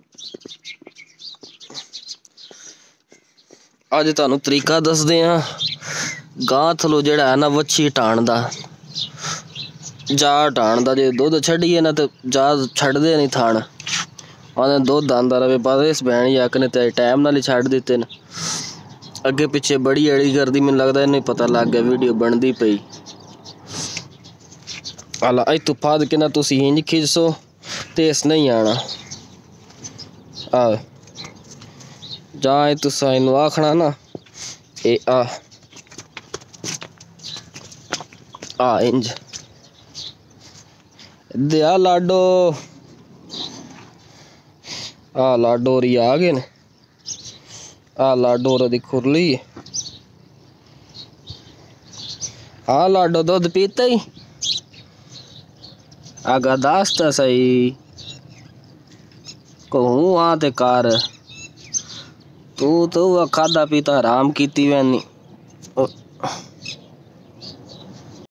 अज तुहानू तरीका दसदे हाँ गां थलो जिहड़ा है ना वच्छी हटाण दा। जा हटाण दा, जे दुध छड्डिए ना तो जा छड्डदे नहीं थान, आंदे दुध आंदा रवे बस इस भैन यक ने ते टाइम नाल ही छड्ड दित्ते न। अगे पिछे बड़ी अड़ी करदी, मैनूं लगदा इन्हूं पता लग गया वीडियो बनदी पई। आला इत्थों फद के ना तुसीं इंज खिचसो ते इस नहीं आना। जां तुसां इनू आखना ना ए इंज दिया लाडो, लाडो होरी आ गए न। लाडो होर दी खुरली। लाडो दुध पीता ही आगा दस तो सही, कहूँ हाँ ते कर, तू खादा पीता हराम कीती वैनी।